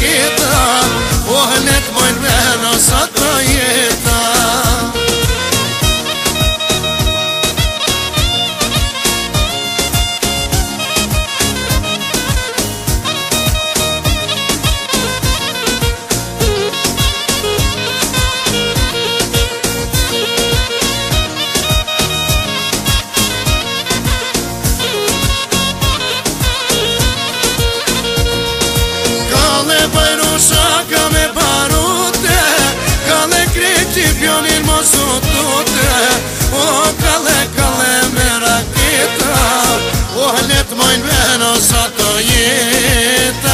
raketa, o let mojnë vena sa të jeta. Shaka me barute, kale kreti pionin mosutute, o kale me raketa, o let mojnë vena sa të jeta.